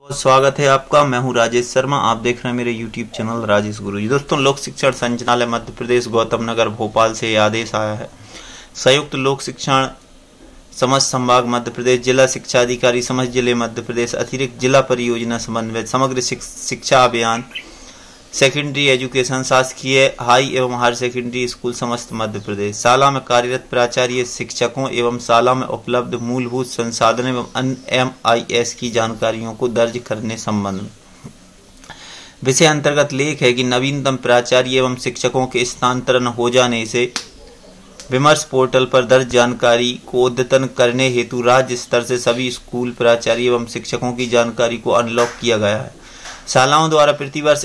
स्वागत है आपका। मैं हूं राजेश शर्मा। आप देख रहे हैं मेरे YouTube चैनल राजेश गुरुजी। दोस्तों, लोक शिक्षण संचालय मध्य प्रदेश गौतम नगर भोपाल से यह आदेश आया है। संयुक्त लोक शिक्षण समस्त संभाग मध्य प्रदेश, जिला शिक्षा अधिकारी समस्त जिले मध्य प्रदेश, अतिरिक्त जिला परियोजना समन्वय, समग्र शिक्षा अभियान, सेकेंडरी एजुकेशन, शासकीय हाई एवं हायर सेकेंडरी स्कूल समस्त मध्य प्रदेश, शाला में कार्यरत प्राचार्य शिक्षकों एवं शाला में उपलब्ध मूलभूत संसाधन एवं अन्य MIS की जानकारियों को दर्ज करने संबंध में। विषय अंतर्गत लेख है कि नवीनतम प्राचार्य एवं शिक्षकों के स्थानांतरण हो जाने से विमर्श पोर्टल पर दर्ज जानकारी को अद्यतन करने हेतु राज्य स्तर से सभी स्कूल प्राचार्य एवं शिक्षकों की जानकारी को अनलॉक किया गया है। शालाओं द्वारा प्रतिवर्ष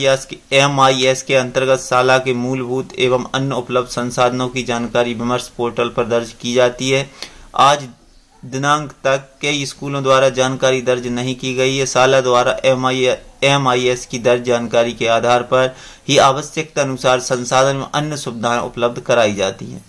MIS के अंतर्गत शाला के मूलभूत एवं अन्य उपलब्ध संसाधनों की जानकारी विमर्श पोर्टल पर दर्ज की जाती है। आज दिनांक तक कई स्कूलों द्वारा जानकारी दर्ज नहीं की गई है। शाला द्वारा MIS की दर्ज जानकारी के आधार पर ही आवश्यकता अनुसार संसाधन में अन्य सुविधाएं उपलब्ध कराई जाती हैं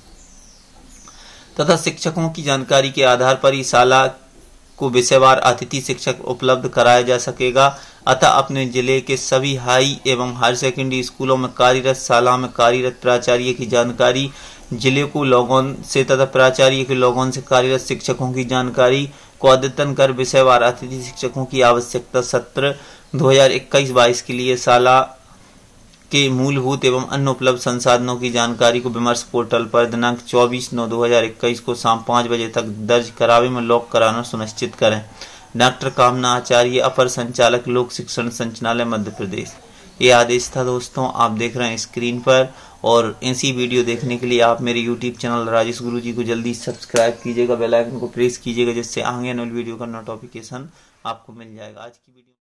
तथा शिक्षकों की जानकारी के आधार पर ही शाला को विषयवार अतिथि शिक्षक उपलब्ध कराया जा सकेगा। अतः अपने जिले के सभी हाई एवं हायर सेकेंडरी स्कूलों में कार्यरत शाला में कार्यरत प्राचार्य की जानकारी जिले को लॉगऑन से तथा प्राचार्य के लॉगऑन से कार्यरत शिक्षकों की जानकारी को अद्यतन कर विषयवार अतिथि शिक्षकों की आवश्यकता सत्र 2021-22 के लिए शाला के मूलभूत एवं अन्य उपलब्ध संसाधनों की जानकारी को विमर्श पोर्टल पर दिनांक 24/9/2021 को शाम 5 बजे तक दर्ज करावे में लॉक कराना सुनिश्चित करें। डॉक्टर कामना आचार्य, अपर संचालक लोक शिक्षण संचालय मध्य प्रदेश। ये आदेश था दोस्तों, आप देख रहे हैं स्क्रीन पर। और ऐसी वीडियो देखने के लिए आप मेरे YouTube चैनल राजेश गुरुजी को जल्दी सब्सक्राइब कीजिएगा, बेल आइकन को प्रेस कीजिएगा, जिससे आगे आने वाली वीडियो का नोटिफिकेशन आपको मिल जाएगा। आज की वीडियो